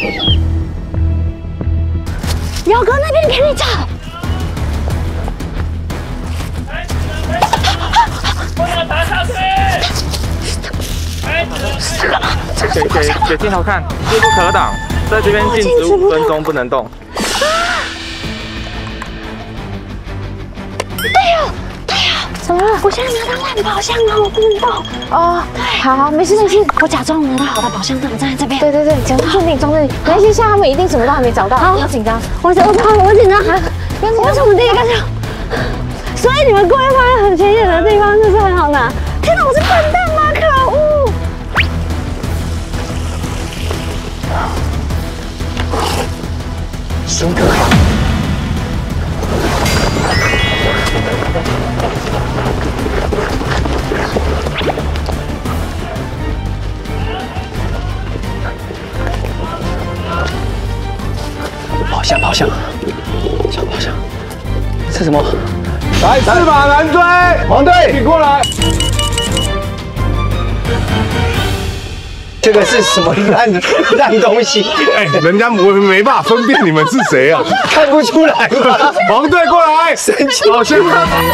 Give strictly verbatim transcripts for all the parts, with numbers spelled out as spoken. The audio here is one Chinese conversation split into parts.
姚哥那边给你找。 不能爬上去！哎， 这个吗？这个给给给镜头看，势不可挡，在这边静止五分钟不能动。 对呀，对呀，怎么了？我现在拿到烂宝箱了，我不能动。哦，对，好，没事没事，我假装拿到好的宝箱，我站在这边。对对对，假装顺利，装顺利。没关系，现在他们一定什么都还没找到，不要紧张。我我我我紧张，为什么第一个就？所以你们故意放在很显眼的地方，就是很好拿。天哪，我是笨蛋吗？可恶！ 深刻。跑向跑向，小跑向，是什么？ 来，四马难追，黄队，你过来。 这个是什么烂烂东西？ 哎，人家我没办法分辨你们是谁啊， 看不出来吗？ 黄队过来， 神奇， 好像。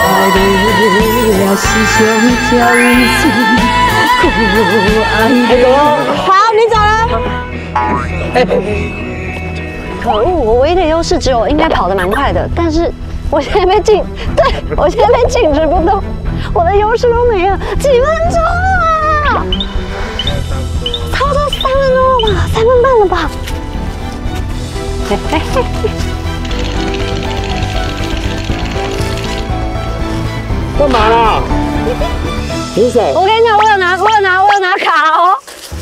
好，你走了。哎，可恶！我唯一的优势只有应该跑得蛮快的，但是我现在被禁，对我现在被禁止不动，我的优势都没了，几分钟啊！差不多三分钟了吧，三分半了吧？嘿嘿嘿。 干嘛啦？你是谁？ 我跟你讲，我有拿，我有拿，我有拿卡哦。啊！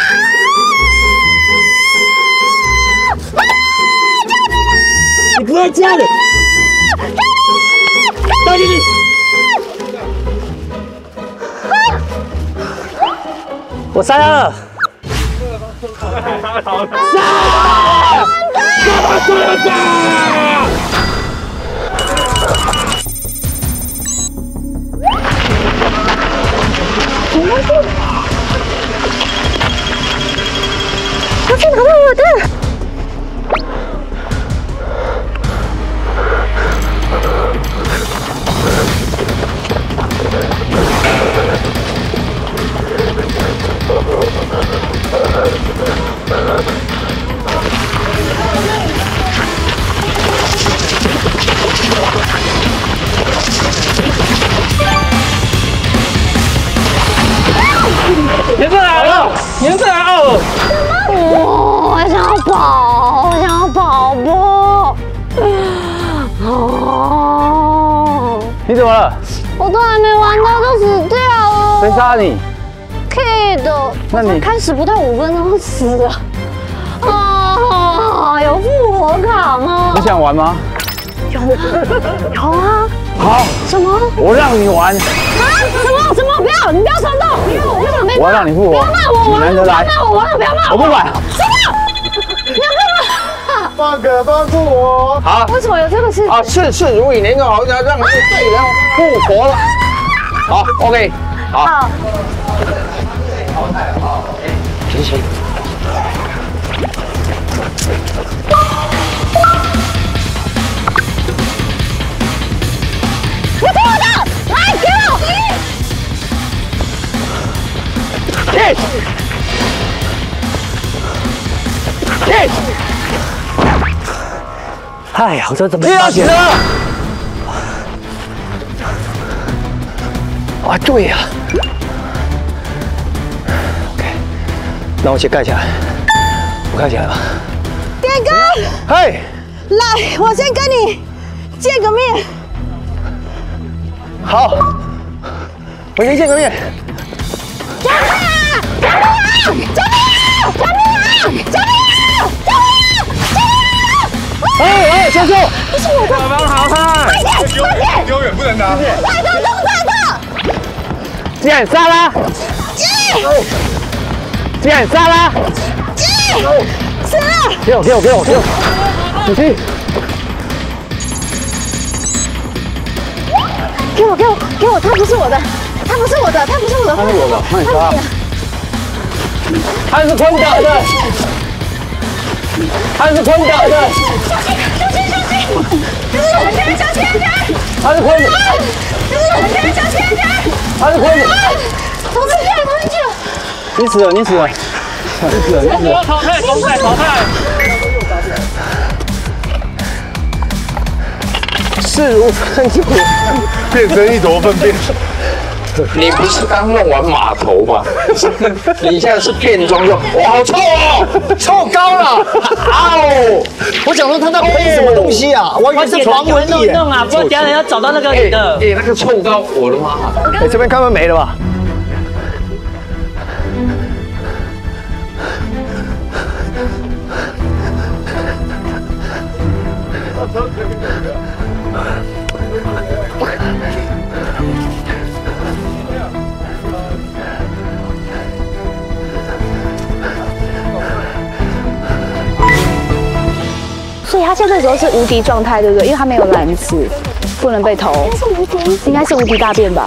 你不要这样的！大姐你，我杀他了！杀！干嘛这样子？ 我去拿到我的。 颜色来了，颜色来了！ 哦，我想要跑，我想要跑步。哦， 你怎么了？ 我都还没玩到就死掉了。 谁杀你 ？Kid， 那你开始不到五分钟死了。啊，有复活卡吗？ 你想玩吗？ 有啊，有啊。 好， 什么？ 我让你玩。 啊？什么？什么？不要！你不要冲动！我不想被骂。 我要让你复活。 不要骂我！我难得来。 不要骂我！我不要骂我！ 我不管。 什么？你要干嘛？ 放个放过我。 好。 为什么有这个事？ 啊，事事如以年终好，要让你队员复活了。好 ，OK， 好。 好。 行行。 你听我的，来给我。 Hit! Hit! 哎呀，我这怎么发现？啊，对呀。OK， 那我先盖起来，我盖起来吧。 点哥， 嘿， 来，我先跟你见个面。 好，我先见个面。 救命啊！救命啊！救命啊！救命啊！救命啊！救命啊！ 哎哎，教授， 不是我的， 帮好他， 快点快点， 丢远不能拿。 在这都在这。 剑杀啦！剑杀啦！ 死了！ 给我给我给我给我，你去。 给我给我给我，他不是我的，他不是我的，他不是我的， 他是我的，那你杀。他是昆达的。 它是空的，对。 小心小心小心！小心小心点！ 它是空的， 小心小心点！ 它是空的。 投进去了，投进去了！ 你死了，你死了，你死了，你死了。 淘汰淘汰淘汰！ 视如粪土， 变成一坨粪便。 你不是刚弄完码头吗？你现在是变装就，哇，好臭哦，臭高了，嗷！ 我想说他那喷什么东西啊？我以为是防蚊液。 弄弄啊，不然等下人要找到那个女的。 哎，那个臭高，我的妈！ 哎，这边开门没了吧？ 所以他现在这时候是无敌状态，对不对？因为他没有篮子，不能被投。应该是无敌，应该是无敌大便吧？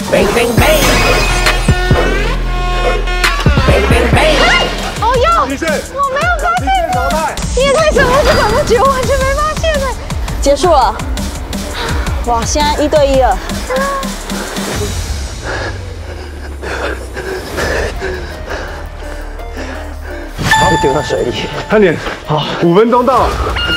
哦哟，我没有发现，你也太神了，这么久完全没发现呢。结束了，哇，现在一对一了。 被丢到水里。 快点，好，五分钟到了。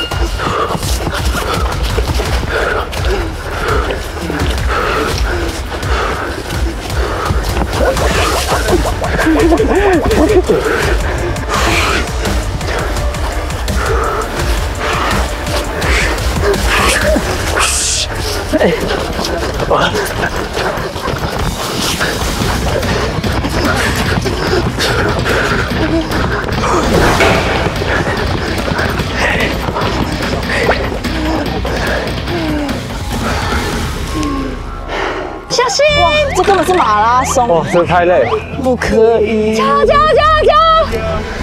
小心！哇，这根本是马拉松， 哇，这太累。 不可以！加加加加！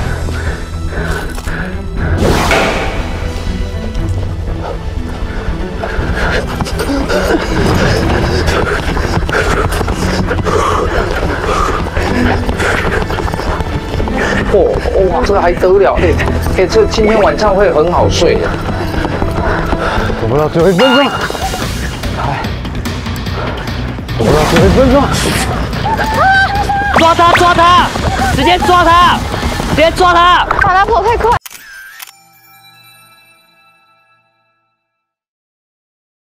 哦哇，这个还得了？哎哎，这今天晚上会很好睡。 我不到最后一分钟。哎，我不到最后一分钟。 抓他抓他，直接抓他，直接抓他！ 马拉跑太快。